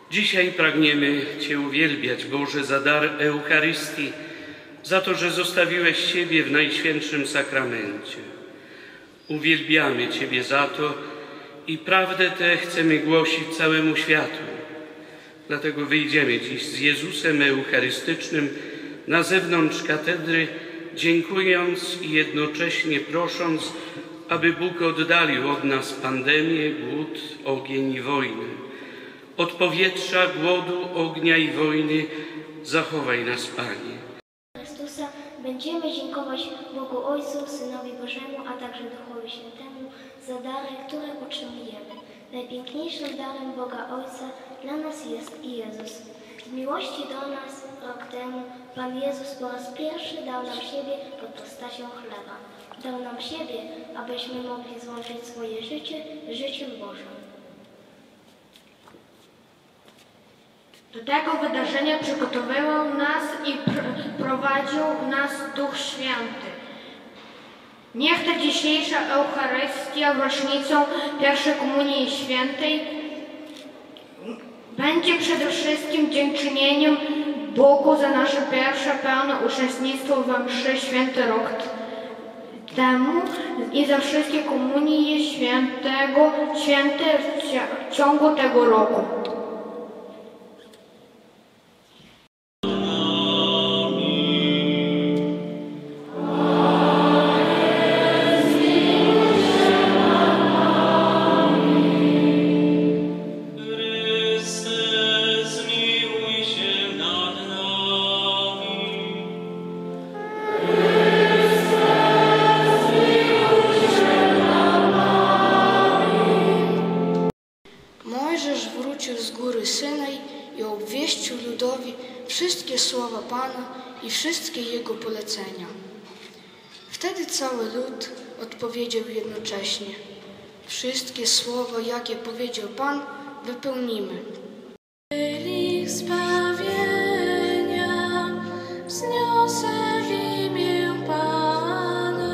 Dzisiaj pragniemy Cię uwielbiać, Boże, za dar Eucharystii, za to, że zostawiłeś siebie w Najświętszym Sakramencie. Uwielbiamy Ciebie za to i prawdę tę chcemy głosić całemu światu. Dlatego wyjdziemy dziś z Jezusem Eucharystycznym na zewnątrz katedry, dziękując i jednocześnie prosząc, aby Bóg oddalił od nas pandemię, głód, ogień i wojnę. Od powietrza, głodu, ognia i wojny zachowaj nas, Panie. Chrystusa będziemy dziękować Bogu Ojcu, Synowi Bożemu, a także Duchowi Świętemu za dary, które utrzymujemy. Najpiękniejszym darem Boga Ojca dla nas jest i Jezus. W miłości do nas rok temu Pan Jezus po raz pierwszy dał nam siebie pod postacią chleba. Dał nam siebie, abyśmy mogli złączyć swoje życie z życiem Bożym. Do tego wydarzenia przygotowywał nas i prowadził nas Duch Święty. Niech ta dzisiejsza Eucharystia rocznicą pierwszej Komunii Świętej będzie przede wszystkim dziękczynieniem Bogu za nasze pierwsze pełne uczestnictwo we mszy święty rok temu i za wszystkie komunie święte w ciągu tego roku. Mojżesz wrócił z góry Synaj i obwieścił ludowi wszystkie słowa Pana i wszystkie Jego polecenia. Wtedy cały lud odpowiedział jednocześnie: wszystkie słowa, jakie powiedział Pan, wypełnimy. Ich zbawienia wzniosę w imię Pana.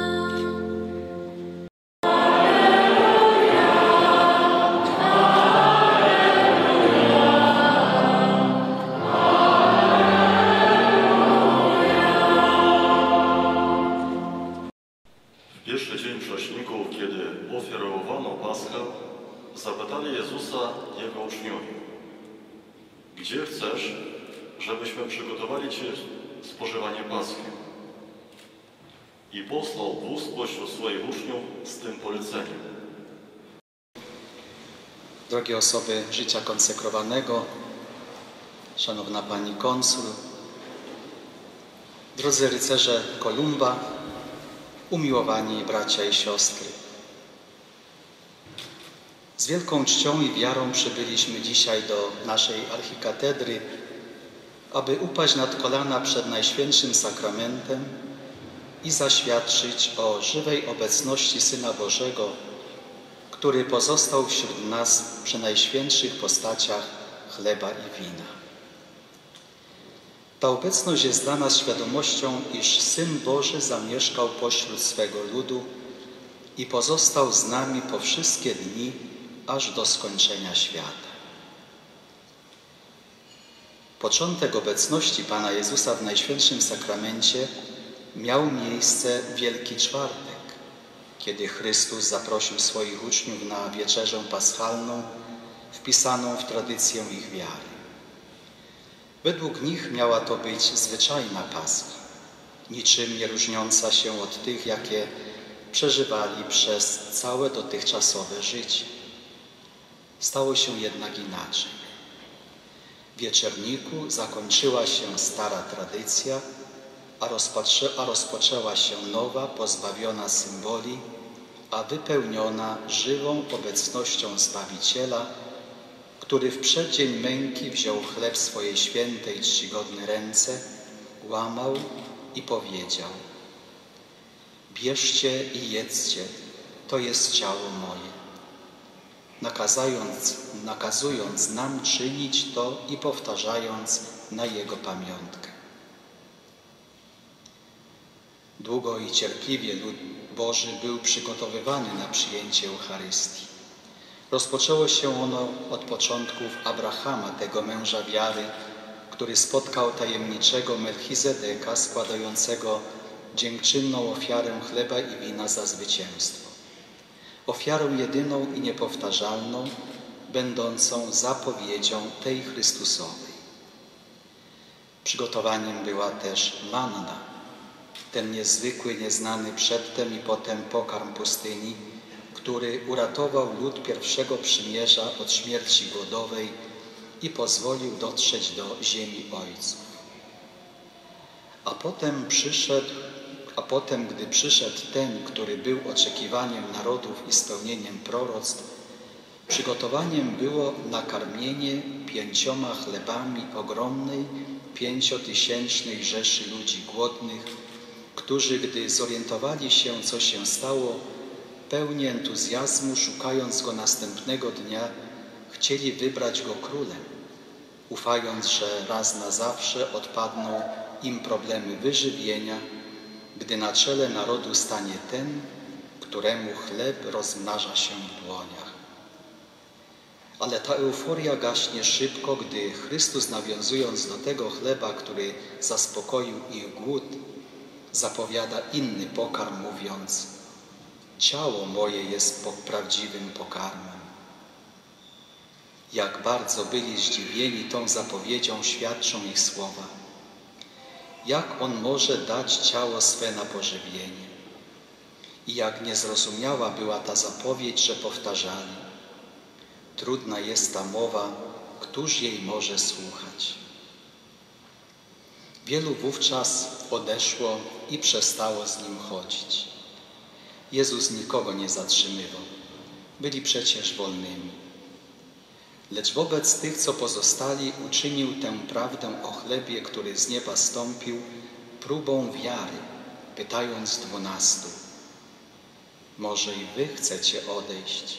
W pierwszy dzień Prześników, kiedy ofiarowano Paschę, zapytali Jezusa Jego uczniowie: gdzie chcesz, żebyśmy przygotowali Ci spożywanie Paschy? I posłał 2 spośród swoich uczniów z tym poleceniem. Drogie osoby życia konsekrowanego, szanowna Pani Konsul, drodzy rycerze Kolumba, umiłowani bracia i siostry. Z wielką czcią i wiarą przybyliśmy dzisiaj do naszej archikatedry, aby upaść nad kolana przed Najświętszym Sakramentem i zaświadczyć o żywej obecności Syna Bożego, który pozostał wśród nas przy najświętszych postaciach chleba i wina. Ta obecność jest dla nas świadomością, iż Syn Boży zamieszkał pośród swego ludu i pozostał z nami po wszystkie dni, aż do skończenia świata. Początek obecności Pana Jezusa w Najświętszym Sakramencie miał miejsce w Wielki Czwartek, kiedy Chrystus zaprosił swoich uczniów na wieczerzę paschalną, wpisaną w tradycję ich wiary. Według nich miała to być zwyczajna Pascha, niczym nie różniąca się od tych, jakie przeżywali przez całe dotychczasowe życie. Stało się jednak inaczej. W wieczerniku zakończyła się stara tradycja, a rozpoczęła się nowa, pozbawiona symboli, a wypełniona żywą obecnością Zbawiciela, który w przeddzień męki wziął chleb w swoje święte i czcigodne ręce, łamał i powiedział: bierzcie i jedzcie, to jest ciało moje. Nakazując nam czynić to i powtarzając na Jego pamiątkę. Długo i cierpliwie lud Boży był przygotowywany na przyjęcie Eucharystii. Rozpoczęło się ono od początków Abrahama, tego męża wiary, który spotkał tajemniczego Melchizedeka składającego dziękczynną ofiarę chleba i wina za zwycięstwo. Ofiarą jedyną i niepowtarzalną, będącą zapowiedzią tej Chrystusowej. Przygotowaniem była też manna, ten niezwykły, nieznany przedtem i potem pokarm pustyni, który uratował lud pierwszego przymierza od śmierci głodowej i pozwolił dotrzeć do ziemi ojców. A potem, gdy przyszedł ten, który był oczekiwaniem narodów i spełnieniem proroctw, przygotowaniem było nakarmienie 5 chlebami ogromnej 5-tysięcznej rzeszy ludzi głodnych, którzy, gdy zorientowali się, co się stało, pełni entuzjazmu, szukając go następnego dnia, chcieli wybrać go królem, ufając, że raz na zawsze odpadną im problemy wyżywienia, gdy na czele narodu stanie ten, któremu chleb rozmnaża się w dłoniach. Ale ta euforia gaśnie szybko, gdy Chrystus, nawiązując do tego chleba, który zaspokoił ich głód, zapowiada inny pokarm, mówiąc: ciało moje jest prawdziwym pokarmem. Jak bardzo byli zdziwieni tą zapowiedzią, świadczą ich słowa. Jak On może dać ciało swe na pożywienie? I jak niezrozumiała była ta zapowiedź, że powtarzali: trudna jest ta mowa, któż jej może słuchać? Wielu wówczas odeszło i przestało z Nim chodzić. Jezus nikogo nie zatrzymywał. Byli przecież wolnymi. Lecz wobec tych, co pozostali, uczynił tę prawdę o chlebie, który z nieba stąpił, próbą wiary, pytając 12: może i wy chcecie odejść?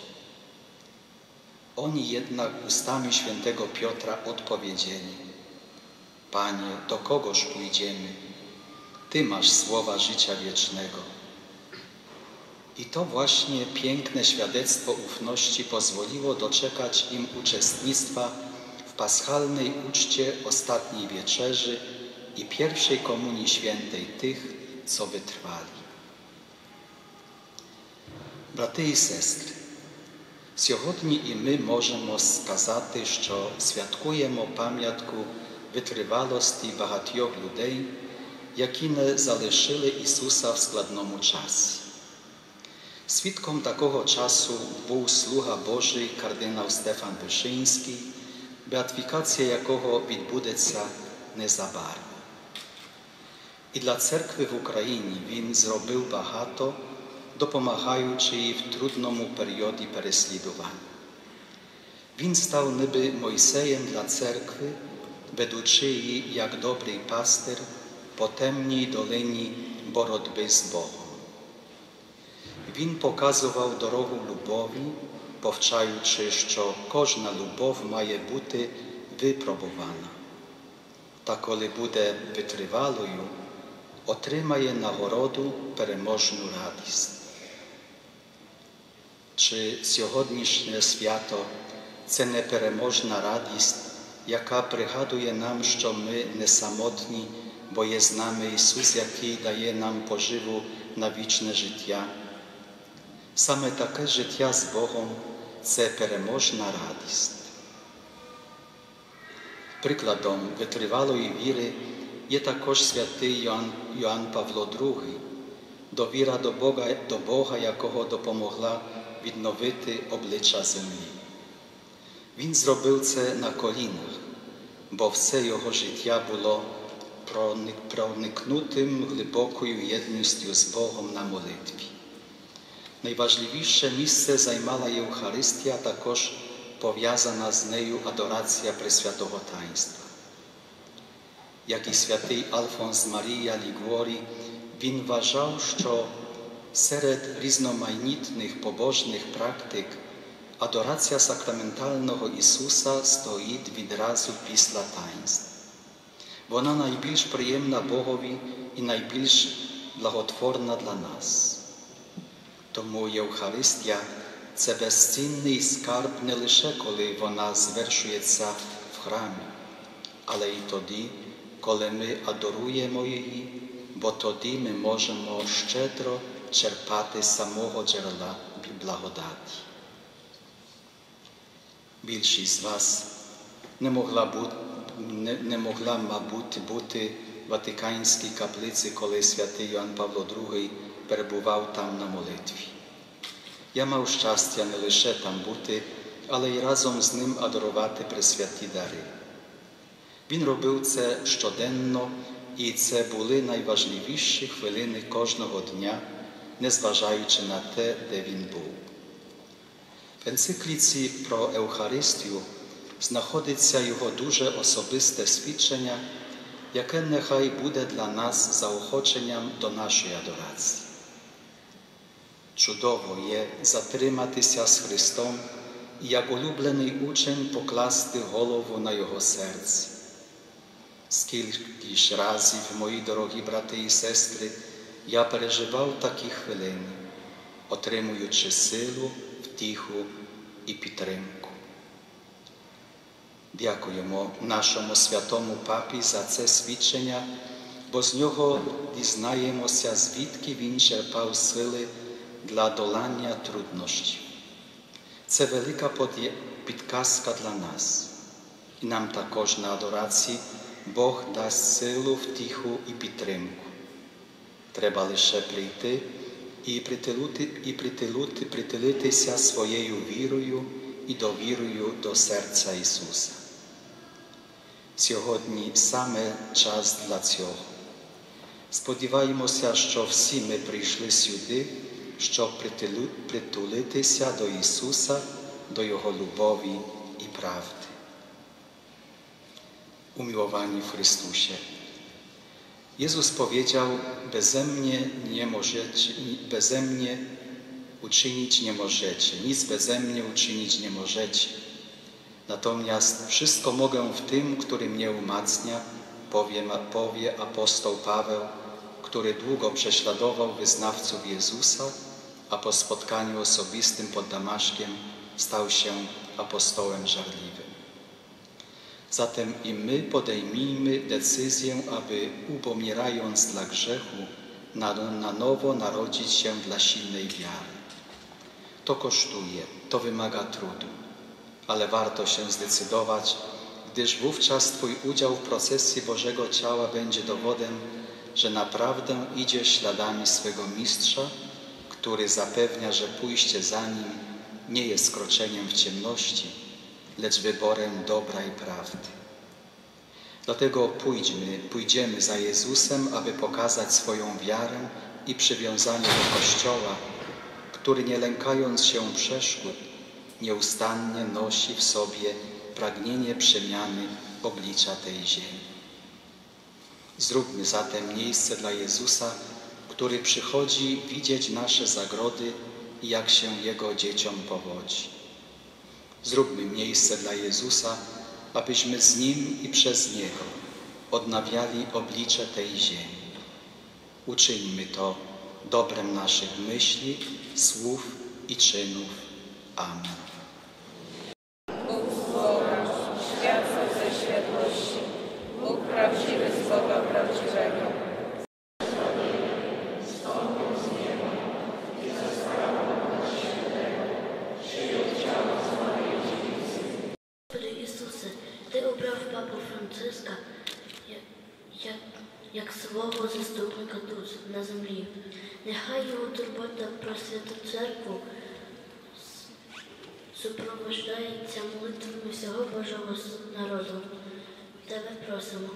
Oni jednak ustami świętego Piotra odpowiedzieli: Panie, do kogoż pójdziemy? Ty masz słowa życia wiecznego. I to właśnie piękne świadectwo ufności pozwoliło doczekać im uczestnictwa w paschalnej uczcie ostatniej wieczerzy i pierwszej komunii świętej tych, co wytrwali. Брати і сестри, сьогодні і ми можемо сказати, що святкуємо пам'ятку витривалості багатьох людей, які не залишили Ісуса в складному часі. Свідком такого часу був слуга Божий кардинал Стефан Вишинський, беатифікація якого відбудеться незабаром. І для церкви в Україні він зробив багато, допомагаючи їй в трудному періоді переслідувань. Він став ніби Мойсеєм для церкви, ведучи її, як добрий пастир, по темній долині боротьби з Богом. Він показував дорогу любові, повчаючи, що кожна любов має бути випробувана. Та коли буде витривалою, отримає нагороду переможну радість. Чи сьогоднішнє свято – це непереможна радість, яка пригадує нам, що ми не самотні, бо є з нами Ісус, який дає нам поживу на вічне життя. Саме таке життя з Богом – це переможна радість. Прикладом витривалої віри є також святий Йоанн Павло II, довіра до Бога, якого допомогла відновити обличчя землі. Він зробив це на колінах, бо все його життя було проникнутим глибокою єдністю з Богом на молитві. Найважливіше місце займала Євхаристія, також пов'язана з нею адорація Пресвятого Таїнства. Як і святий Альфонс Марія Лігуорі, він вважав, що серед різноманітних побожних практик адорація сакраментального Ісуса стоїть відразу після таїнств. Вона найбільш приємна Богові і найбільш благотворна для нас. Тому Євхаристія Це безцінний скарб не лише коли вона звершується в храмі, але й тоді, коли ми адоруємо її, бо тоді ми можемо щедро черпати з самого джерела благодаті. Більшість з вас не могла, мабуть, бути в Ватиканській каплиці, коли святий Йоанн Павло II перебував там на молитві. Я мав щастя не лише там бути, але й разом з ним адорувати пресвяті дари. Він робив це щоденно, і це були найважливіші хвилини кожного дня, незважаючи на те, де він був. В енцикліці про Евхаристію знаходиться його дуже особисте свідчення, яке нехай буде для нас заохоченням до нашої адорації. Чудово є затриматися з Христом і як улюблений учень покласти голову на Його серце. Скільки ж разів, мої дорогі брати і сестри, я переживав такі хвилини, отримуючи силу, втіху і підтримку. Дякуємо нашому святому папі за це свідчення, бо з нього дізнаємося, звідки він черпав сили для долання труднощів. Це велика підказка для нас. І нам також на адорації Бог дасть силу, втіху і підтримку. Треба лише прийти і притулитися своєю вірою і довірою до серця Ісуса. Сьогодні саме час для цього. Сподіваємося, що всі ми прийшли сюди, щоб притулитися до Ісуса, до Його любові і правди. Umiłowani w Chrystusie. Jezus powiedział, beze mnie uczynić nie możecie, nic beze mnie uczynić nie możecie. Natomiast wszystko mogę w tym, który mnie umacnia, powie apostoł Paweł, który długo prześladował wyznawców Jezusa, a po spotkaniu osobistym pod Damaszkiem stał się apostołem żarliwym. Zatem i my podejmijmy decyzję, aby upomierając dla grzechu, na nowo narodzić się dla silnej wiary. To kosztuje, to wymaga trudu, ale warto się zdecydować, gdyż wówczas Twój udział w procesji Bożego Ciała będzie dowodem, że naprawdę idziesz śladami swego Mistrza, który zapewnia, że pójście za Nim nie jest kroczeniem w ciemności, lecz wyborem dobra i prawdy. Dlatego pójdziemy za Jezusem, aby pokazać swoją wiarę i przywiązanie do Kościoła, który nie lękając się przeszkód, nieustannie nosi w sobie pragnienie przemiany oblicza tej ziemi. Zróbmy zatem miejsce dla Jezusa, który przychodzi widzieć nasze zagrody i jak się Jego dzieciom powodzi. Zróbmy miejsce dla Jezusa, abyśmy z Nim i przez Niego odnawiali oblicze tej ziemi. Uczyńmy to dobrem naszych myśli, słów i czynów. Amen. Bóg Słowa, światło ze światłości, Bóg prawdziwy z Boga prawdziwego. Ty ubrав папу Франциска, як слово заступника тут, на землі. Нехай його турбота про Святу Церкву супроводжується молитвами всього Божого народу. Тебе просимо.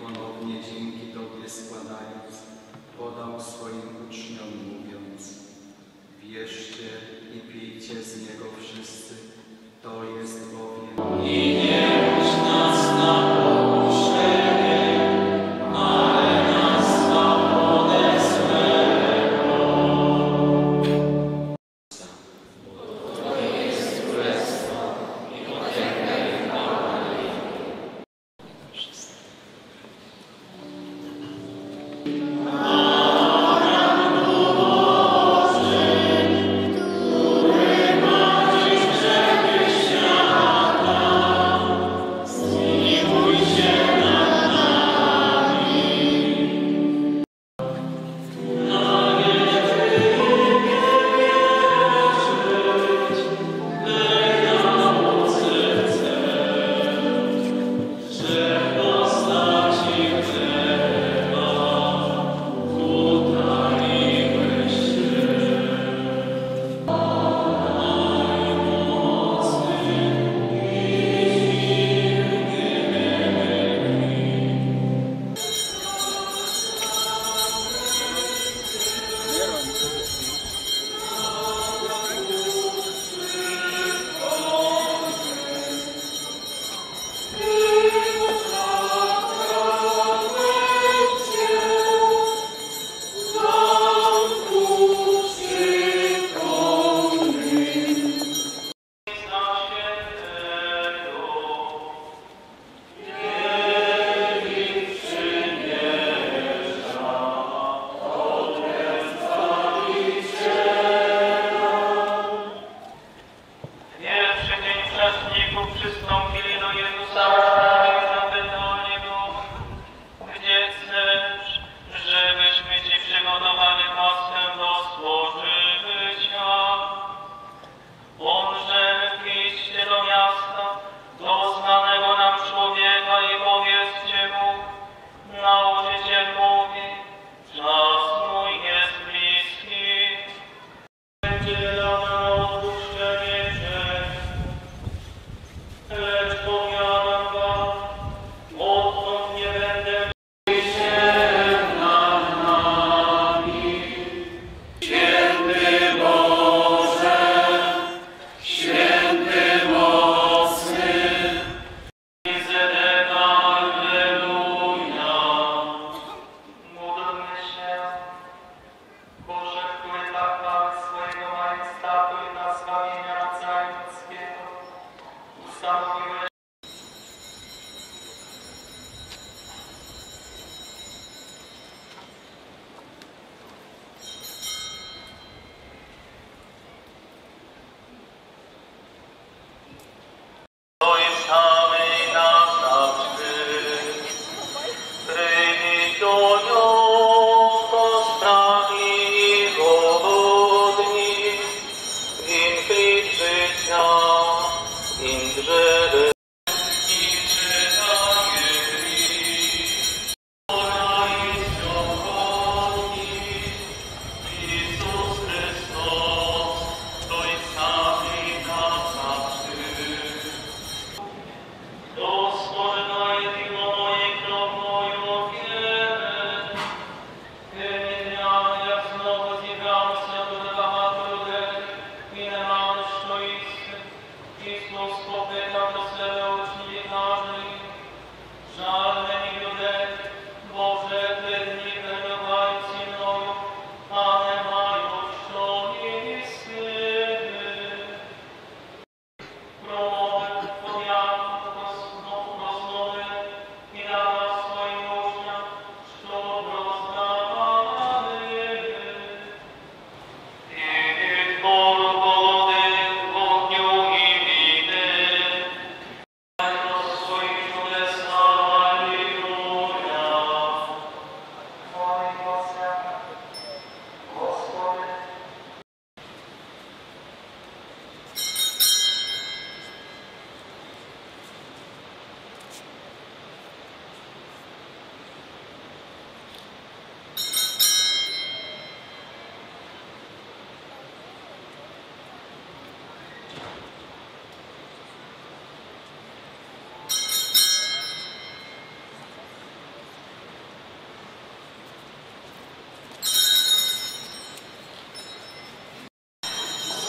ponownie dzięki Tobie składając, podał swoim uczniom mówiąc: wierzcie i pijcie z niego wszyscy, to jest bowiem i nie nas na pokuszenie, ale nas na wodę swego. To jest królestwo i potęga i chwała na wieki. Który ma dziś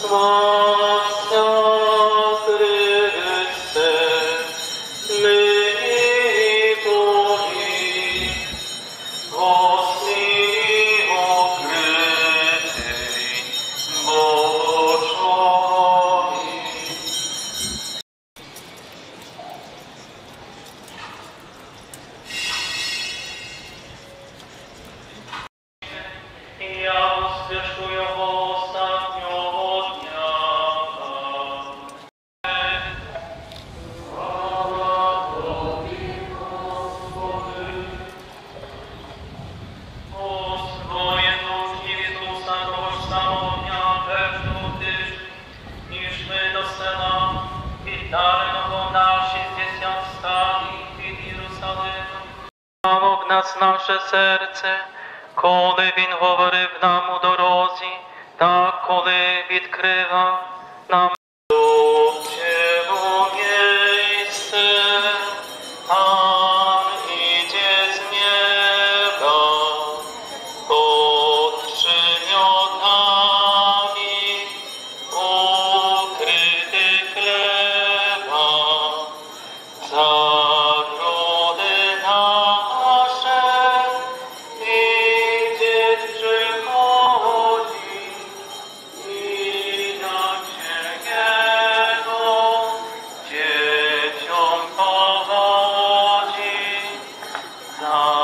Zbawca Chryste, myj boli, gosli okrytej moczoi. Ja uspieszkuję ostatniego dnia. Swoje duszki Jezusa kogoś samego dnia pewno tyż, niż my do Sena i dalej nasi zdziesiątka i Jeruzalem. Mamo w nas nasze serce, коли він говорив нам у дорозі, та коли відкрива нам Божому місце, там іде з неба, pod przymiotami ukryty chleba, zagrody nasze idzie przychodzi i na Jego dzieciom powodzi.